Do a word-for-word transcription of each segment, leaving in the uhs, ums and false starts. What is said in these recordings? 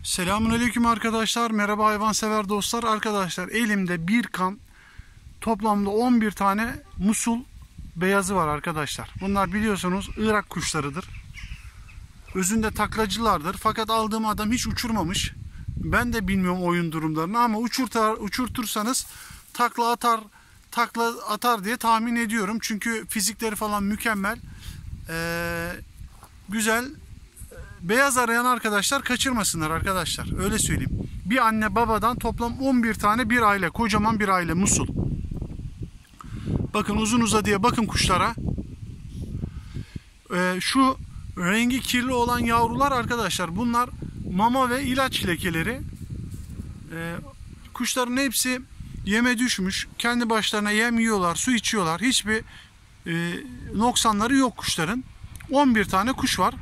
Selamünaleyküm arkadaşlar. Merhaba hayvansever dostlar. Arkadaşlar elimde bir kan toplamda on bir tane musul beyazı var arkadaşlar. Bunlar biliyorsunuz Irak kuşlarıdır. Özünde taklacılardır. Fakat aldığım adam hiç uçurmamış. Ben de bilmiyorum oyun durumlarını ama uçurtar, uçurtursanız takla atar takla atar diye tahmin ediyorum. Çünkü fizikleri falan mükemmel. Ee, güzel. Beyaz arayan arkadaşlar kaçırmasınlar arkadaşlar. Öyle söyleyeyim. Bir anne babadan toplam on bir tane bir aile. Kocaman bir aile musul. Bakın uzun uzadıya bakın kuşlara. Ee, şu rengi kirli olan yavrular arkadaşlar. Bunlar mama ve ilaç lekeleri. Ee, kuşların hepsi yeme düşmüş. Kendi başlarına yem yiyorlar, su içiyorlar. Hiçbir e, noksanları yok kuşların. on bir tane kuş var.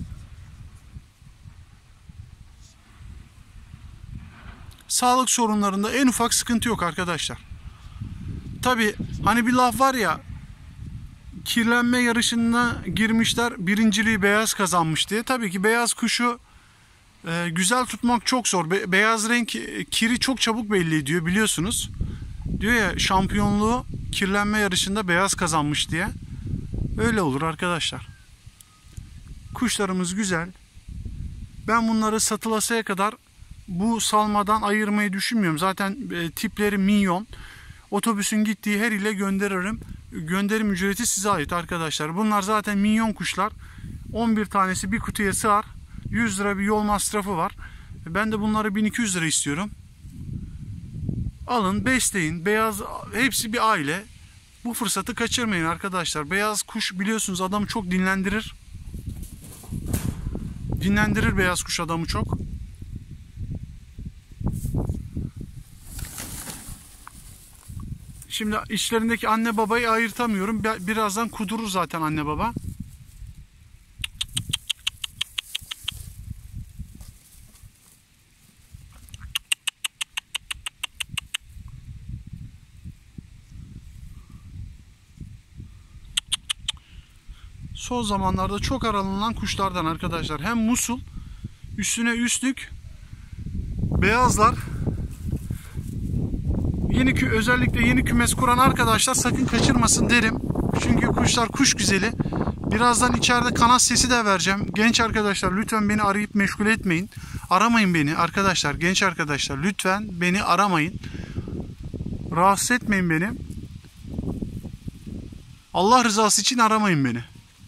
Sağlık sorunlarında en ufak sıkıntı yok arkadaşlar. Tabi hani bir laf var ya, kirlenme yarışına girmişler, birinciliği beyaz kazanmış diye. Tabii ki beyaz kuşu e, güzel tutmak çok zor. Be beyaz renk kiri çok çabuk belli ediyor biliyorsunuz. Diyor ya, şampiyonluğu kirlenme yarışında beyaz kazanmış diye. Öyle olur arkadaşlar. Kuşlarımız güzel. Ben bunları satılasaya kadar bu salmadan ayırmayı düşünmüyorum. Zaten e, tipleri minyon. Otobüsün gittiği her ile gönderirim. Gönderim ücreti size ait arkadaşlar. Bunlar zaten minyon kuşlar. on bir tanesi bir kutuya sığar. yüz lira bir yol masrafı var. Ben de bunları bin iki yüz lira istiyorum. Alın, besleyin. Beyaz, hepsi bir aile. Bu fırsatı kaçırmayın arkadaşlar. Beyaz kuş biliyorsunuz adamı çok dinlendirir. Dinlendirir beyaz kuş adamı çok. Şimdi içlerindeki anne babayı ayırtamıyorum. Birazdan kudurur zaten anne baba. Son zamanlarda çok aranılan kuşlardan arkadaşlar. Hem musul, üstüne üstlük beyazlar. Yeni kü özellikle yeni kümes kuran arkadaşlar sakın kaçırmasın derim. Çünkü kuşlar kuş güzeli. Birazdan içeride kanat sesi de vereceğim. Genç arkadaşlar lütfen beni arayıp meşgul etmeyin. Aramayın beni arkadaşlar. Genç arkadaşlar lütfen beni aramayın. Rahatsız etmeyin beni. Allah rızası için aramayın beni.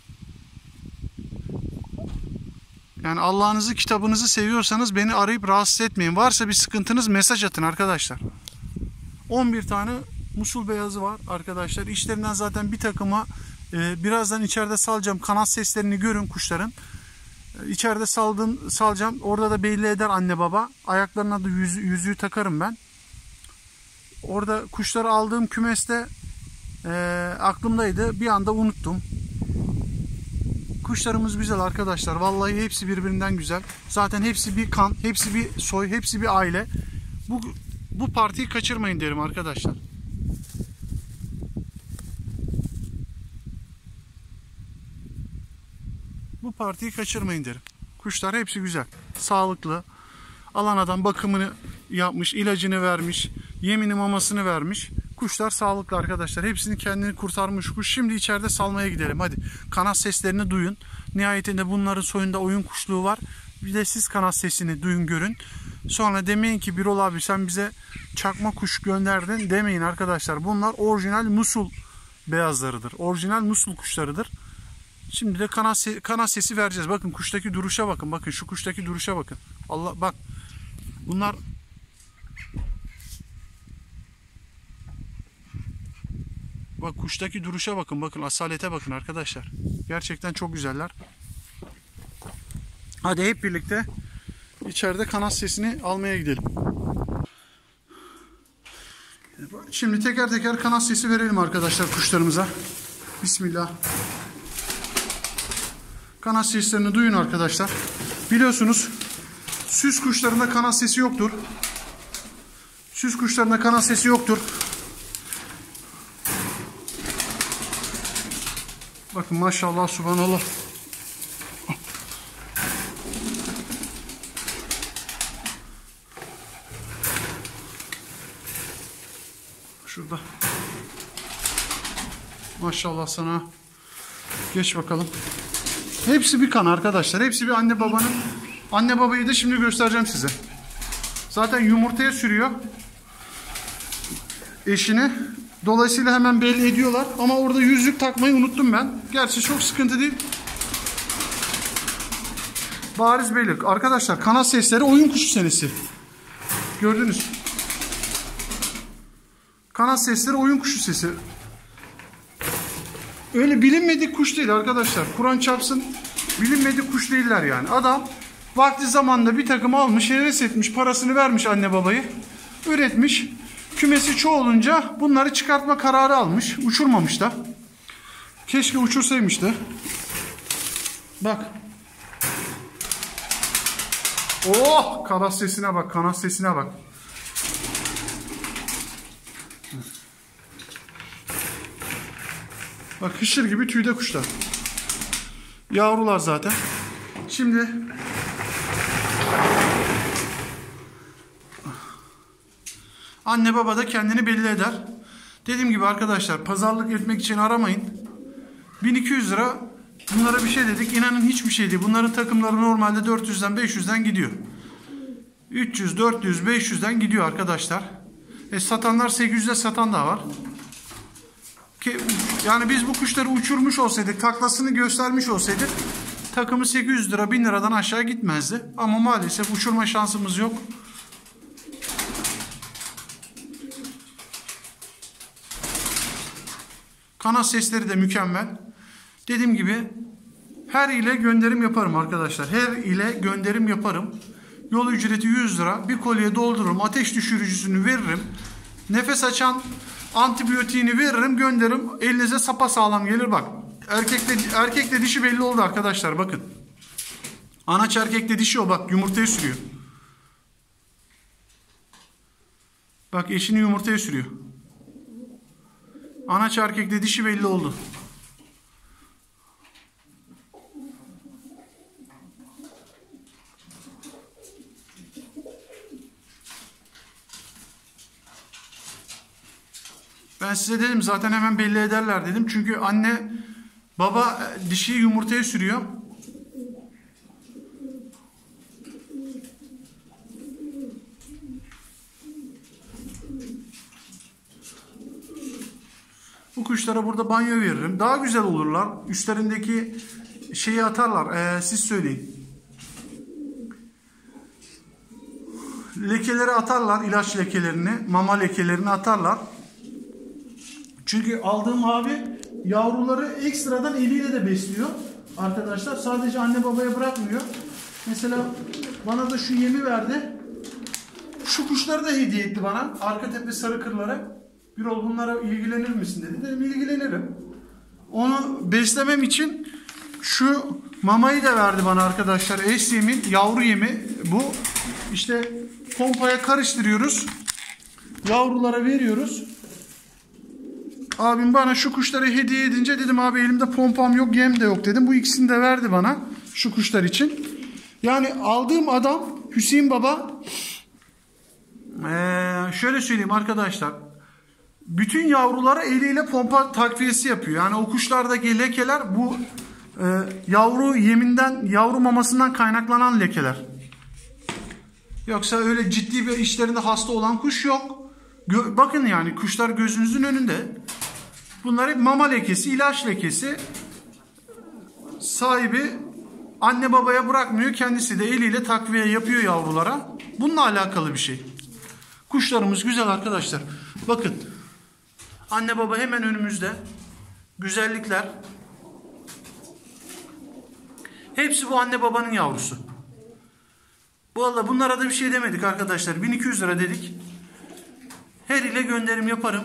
Yani Allah'ınızı, kitabınızı seviyorsanız beni arayıp rahatsız etmeyin. Varsa bir sıkıntınız mesaj atın arkadaşlar. on bir tane musul beyazı var arkadaşlar. İçlerinden zaten bir takıma e, birazdan içeride salacağım. Kanat seslerini görün kuşların. E, içeride saldım, salacağım. Orada da belli eder anne baba. Ayaklarına da yüz, yüzüğü takarım ben. Orada kuşları aldığım kümeste e, aklımdaydı. Bir anda unuttum. Kuşlarımız güzel arkadaşlar. Vallahi hepsi birbirinden güzel. Zaten hepsi bir kan, hepsi bir soy, hepsi bir aile. Bu Bu partiyi kaçırmayın derim arkadaşlar. Bu partiyi kaçırmayın derim. Kuşlar hepsi güzel. Sağlıklı. Alan adam bakımını yapmış, ilacını vermiş, yemini mamasını vermiş. Kuşlar sağlıklı arkadaşlar. Hepsini kendini kurtarmış kuş. Şimdi içeride salmaya gidelim. Hadi kanat seslerini duyun. Nihayetinde bunların soyunda oyun kuşluğu var. Bir de siz kanat sesini duyun, görün. Sonra demeyin ki Birol abi sen bize çakma kuş gönderdin demeyin arkadaşlar. Bunlar orijinal musul beyazlarıdır. Orijinal musul kuşlarıdır. Şimdi de kanat, se kanat sesi vereceğiz. Bakın kuştaki duruşa bakın. Bakın şu kuştaki duruşa bakın. Allah bak. Bunlar bak kuştaki duruşa bakın. Bakın asalete bakın arkadaşlar. Gerçekten çok güzeller. Hadi hep birlikte İçeride kanat sesini almaya gidelim. Şimdi teker teker kanat sesi verelim arkadaşlar kuşlarımıza. Bismillah. Kanat seslerini duyun arkadaşlar. Biliyorsunuz süs kuşlarında kanat sesi yoktur. Süs kuşlarında kanat sesi yoktur. Bakın maşallah, subhanallah. Şurada. Maşallah sana. Geç bakalım. Hepsi bir kan arkadaşlar. Hepsi bir anne babanın. Anne babayı da şimdi göstereceğim size. Zaten yumurtaya sürüyor eşini. Dolayısıyla hemen belli ediyorlar. Ama orada yüzük takmayı unuttum ben. Gerçi çok sıkıntı değil. Bariz belli. Arkadaşlar kanat sesleri oyun kuşu senesi. Gördünüz. Kanat sesleri oyun kuşu sesi. Öyle bilinmedik kuş değil arkadaşlar. Kur'an çarpsın bilinmedik kuş değiller yani. Adam vakti zamanında bir takım almış, heves etmiş, parasını vermiş anne babayı. Üretmiş. Kümesi çoğalınca bunları çıkartma kararı almış. Uçurmamış da. Keşke uçursaymış da. Bak. Oh! Kanat sesine bak. Kanat sesine bak. Bak hışır gibi tüyde kuşlar. Yavrular zaten. Şimdi anne baba da kendini belli eder. Dediğim gibi arkadaşlar pazarlık etmek için aramayın. bin iki yüz lira bunlara bir şey dedik. İnanın hiçbir şey değil. Bunların takımları normalde dört yüzden beş yüzden gidiyor. üç yüz, dört yüz, beş yüzden gidiyor arkadaşlar. E satanlar sekiz yüze satan da var. Ki, yani biz bu kuşları uçurmuş olsaydık, taklasını göstermiş olsaydık takımı sekiz yüz lira, bin liradan aşağı gitmezdi. Ama maalesef uçurma şansımız yok. Kanat sesleri de mükemmel. Dediğim gibi her ile gönderim yaparım arkadaşlar. Her ile gönderim yaparım. Yol ücreti yüz lira. Bir kolye doldururum. Ateş düşürücüsünü veririm. Nefes açan antibiyotiğini veririm, gönderirim. Elinize sapasağlam gelir bak. Erkekle, erkekle dişi belli oldu arkadaşlar bakın. Anaç erkekle dişi o bak yumurtayı sürüyor. Bak eşini yumurtaya sürüyor. Anaç erkekle dişi belli oldu. Ben size dedim zaten hemen belli ederler dedim. Çünkü anne baba dişiyi yumurtaya sürüyor. Bu kuşlara burada banyo veririm. Daha güzel olurlar. Üstlerindeki şeyi atarlar. Ee, siz söyleyin. Lekeleri atarlar. İlaç lekelerini, mama lekelerini atarlar. Çünkü aldığım abi yavruları ekstradan eliyle de besliyor. Arkadaşlar sadece anne babaya bırakmıyor. Mesela bana da şu yemi verdi. Şu kuşları da hediye etti bana. Arka tepe sarı kırları. Birol bunlara ilgilenir misin dedi. Dedim ilgilenirim. Onu beslemem için şu mamayı da verdi bana arkadaşlar. Eş yemin, yavru yemi bu. İşte pompaya karıştırıyoruz. Yavrulara veriyoruz. Abim bana şu kuşları hediye edince dedim abi elimde pompam yok, yem de yok dedim. Bu ikisini de verdi bana şu kuşlar için. Yani aldığım adam Hüseyin Baba ee, şöyle söyleyeyim arkadaşlar. Bütün yavrulara eliyle pompa takviyesi yapıyor. Yani o kuşlardaki lekeler bu e, yavru yeminden, yavru mamasından kaynaklanan lekeler. Yoksa öyle ciddi bir işlerinde hasta olan kuş yok. Gö bakın yani kuşlar gözünüzün önünde. Bunlar hep mama lekesi, ilaç lekesi. Sahibi anne babaya bırakmıyor. Kendisi de eliyle takviye yapıyor yavrulara. Bununla alakalı bir şey. Kuşlarımız güzel arkadaşlar. Bakın. Anne baba hemen önümüzde. Güzellikler. Hepsi bu anne babanın yavrusu. Vallahi bunlara da bir şey demedik arkadaşlar. bin iki yüz lira dedik. Her ile gönderim yaparım.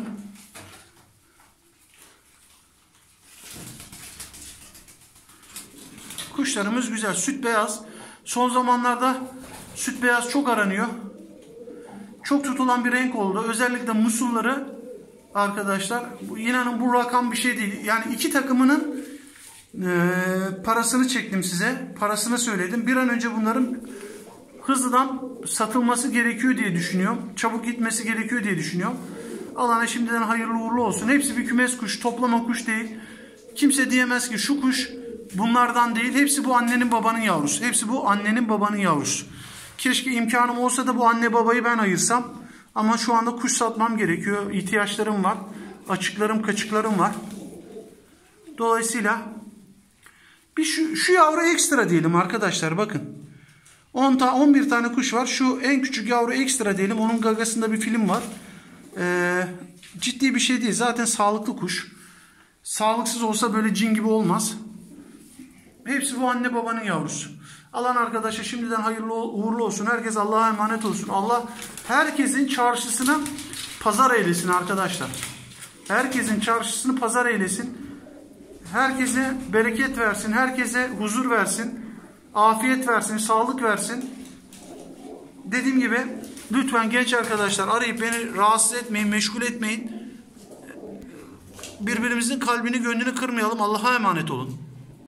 Kuşlarımız güzel. Süt beyaz. Son zamanlarda süt beyaz çok aranıyor. Çok tutulan bir renk oldu. Özellikle musulları arkadaşlar. İnanın bu rakam bir şey değil. Yani iki takımının e, parasını çektim size. Parasını söyledim. Bir an önce bunların hızlıdan satılması gerekiyor diye düşünüyorum. Çabuk gitmesi gerekiyor diye düşünüyorum. Alana şimdiden hayırlı uğurlu olsun. Hepsi bir kümes kuş, toplama kuş değil. Kimse diyemez ki şu kuş bunlardan değil. Hepsi bu annenin babanın yavrusu. Hepsi bu annenin babanın yavrusu. Keşke imkanım olsa da bu anne babayı ben ayırsam. Ama şu anda kuş satmam gerekiyor. İhtiyaçlarım var. Açıklarım, kaçıklarım var. Dolayısıyla bir şu, şu yavru ekstra diyelim arkadaşlar, bakın. on ta on bir tane kuş var. Şu en küçük yavru ekstra diyelim. Onun gagasında bir film var. Ee, ciddi bir şey değil. Zaten sağlıklı kuş. Sağlıksız olsa böyle cin gibi olmaz. Hepsi bu anne babanın yavrusu. Alan arkadaşa şimdiden hayırlı uğurlu olsun. Herkes Allah'a emanet olsun. Allah herkesin çarşısını pazar eylesin arkadaşlar. Herkesin çarşısını pazar eylesin. Herkese bereket versin. Herkese huzur versin. Afiyet versin. Sağlık versin. Dediğim gibi lütfen genç arkadaşlar arayıp beni rahatsız etmeyin. Meşgul etmeyin. Birbirimizin kalbini gönlünü kırmayalım. Allah'a emanet olun.